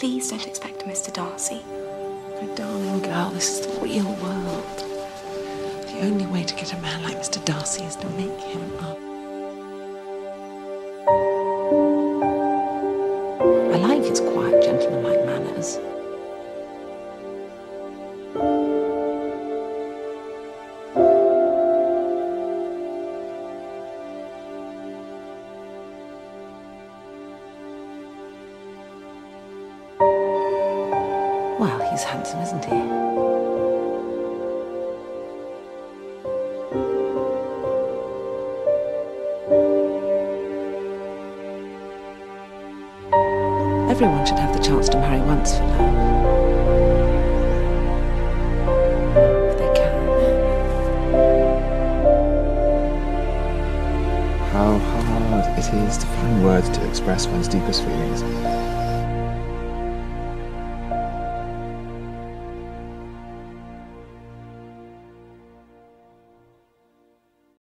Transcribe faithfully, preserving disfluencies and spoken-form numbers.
please don't expect a Mister Darcy. My darling girl, this is the real world. The only way to get a man like Mister Darcy is to make him up. I like his quiet, gentlemanlike manners. Well, he's handsome, isn't he? Everyone should have the chance to marry once for love. If they can. How hard it is to find words to express one's deepest feelings.